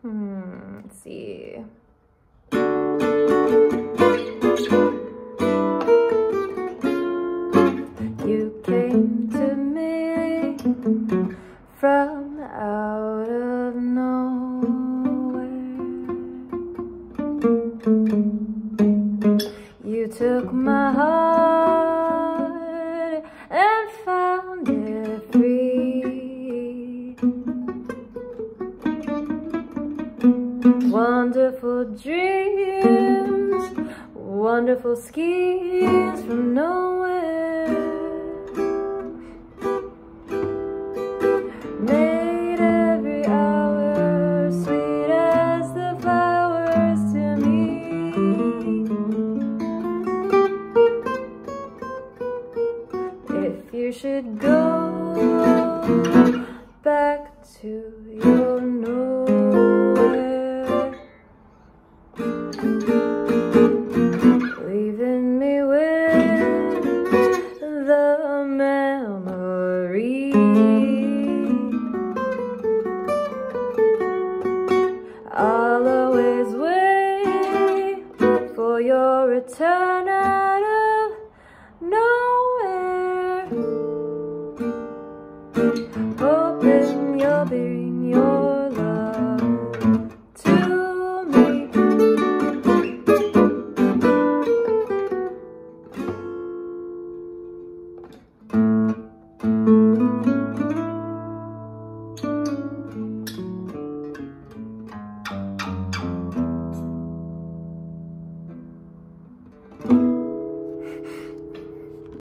Let's see. You came to me from out of nowhere. You took my heart and found it free. Wonderful dreams, wonderful schemes from nowhere, made every hour sweet as the flowers to me. If you should go back to your nowhere, leaving me with the memory, I'll always wait for your return out of nowhere.